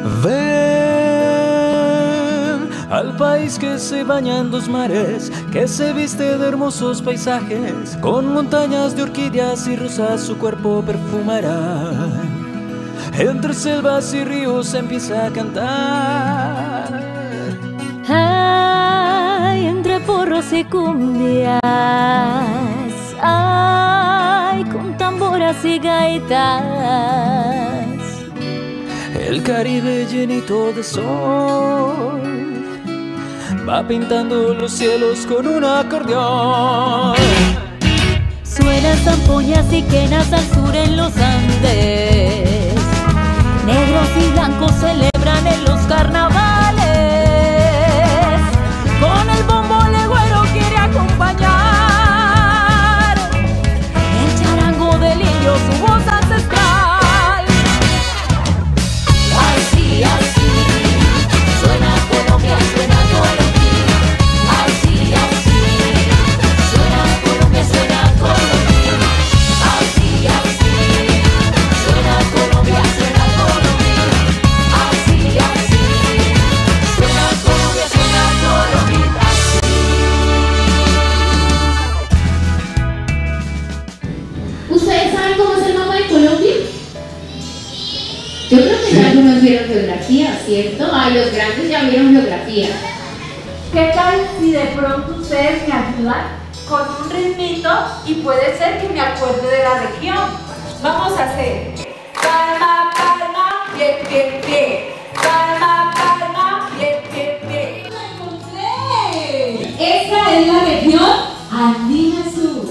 Ven al país que se baña en dos mares, que se viste de hermosos paisajes, con montañas de orquídeas y rosas su cuerpo perfumará. Entre selvas y ríos empieza a cantar. Ay, entre porros y cumbias, ay, con tamboras y gaitas. El Caribe llenito de sol va pintando los cielos con un acordeón. Suenan zampoñas y quenas al sur en los Andes. Negros y blancos celebran en los carnavales. Con el bombo legüero quiere acompañar el charango del indio, su voz ancestral. Así, así, suena Colombia, suena Colombia. Así, así, suena Colombia, suena Colombia. Así, así, suena Colombia, suena Colombia. Así, así, suena Colombia, suena Colombia. ¿Ustedes saben cómo es el mapa de Colombia? Yo creo que ya algunos vieron geografía, ¿cierto? Ay, los grandes ya vieron geografía. ¿Qué tal si de pronto ustedes me ayudan con un ritmito y puede ser que me acuerde de la región? Vamos a hacer palma, palma, pie, pie, pie. Palma, palma, pie, pie, pie. ¡La encontré! Esta es la región Andina Sur.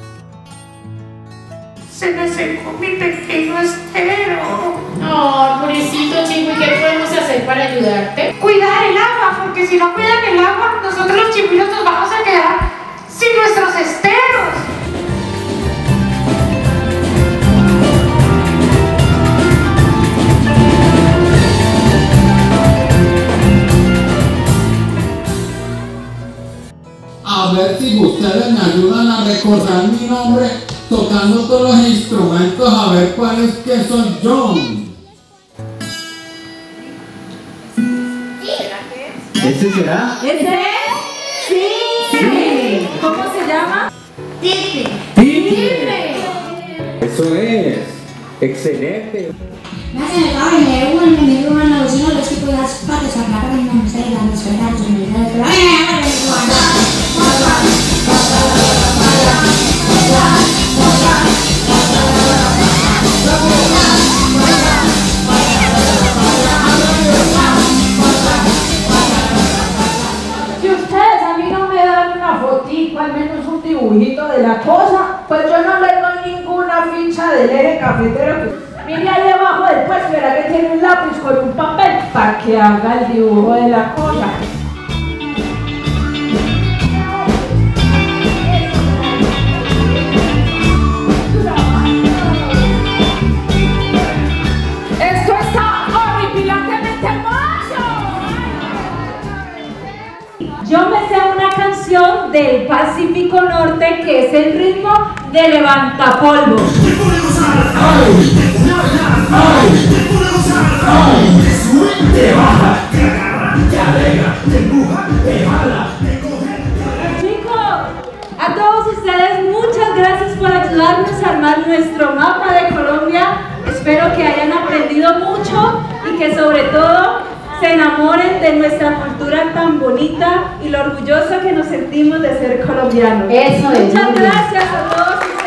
Se me secó mi pequeño estero. Oh, pobrecito chico, ¿y qué podemos hacer para ayudarte? Cuidar el agua, porque si no cuidan el agua, nosotros los chimpiros nos vamos a quedar sin nuestros esteros. A ver si ustedes me ayudan a recordar mi nombre tocando todos los instrumentos, a ver cuál es que soy yo. ¿Ese será? ¿Ese es? ¡Sí! Sí. ¿Cómo se llama? ¡Timbre! Eso es. Excelente. Gracias al cabo de uno, el enemigo humano, los hijos, los chicos, las partes, la plata, la mujer, la esfera, los militares, pero Si ustedes a mí no me dan una fotico, al menos un dibujito de la cosa, pues yo no le doy ninguna ficha del eje cafetero. Mire ahí abajo del puesto, verá que tiene un lápiz con un papel para que haga el dibujo de la cosa. ¡Esto está horripilantemente hermoso! Yo me sé una canción del Pacífico Norte que es el ritmo de Levantapolvo. Chicos, a todos ustedes muchas gracias por ayudarnos a armar nuestro mapa de Colombia. Espero que hayan aprendido mucho y que sobre todo se enamoren de nuestra cultura tan bonita y lo orgulloso que nos sentimos de ser colombianos. Eso es. Muchas gracias a todos.